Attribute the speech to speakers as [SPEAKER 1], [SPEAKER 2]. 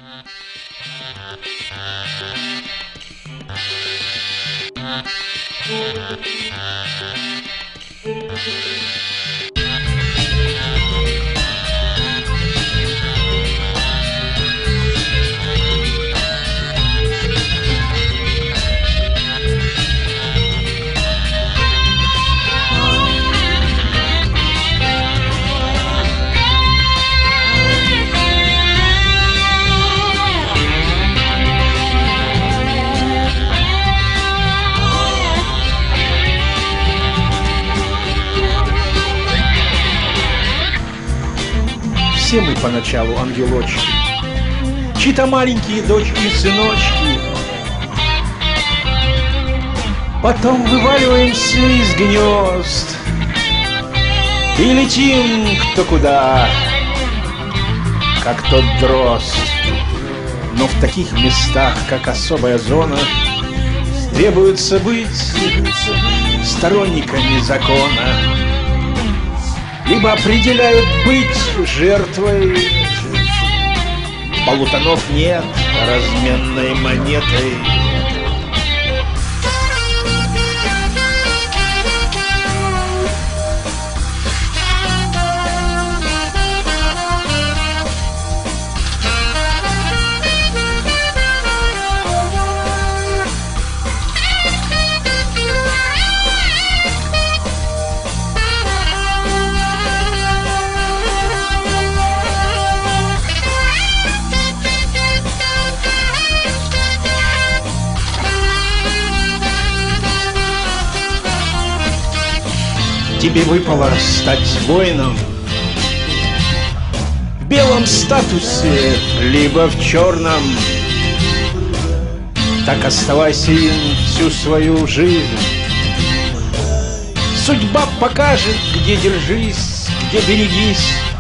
[SPEAKER 1] Все мы поначалу ангелочки, чьи-то маленькие дочки и сыночки. Потом вываливаемся из гнезд и летим кто куда, как тот дрозд. Но в таких местах, как особая зона, требуется быть сторонниками закона. Либо определяют быть жертвой. Полутонов нет разменной монетой. Тебе выпало стать воином в белом статусе, либо в черном. Так оставайся им всю свою жизнь. Судьба покажет, где держись, где берегись.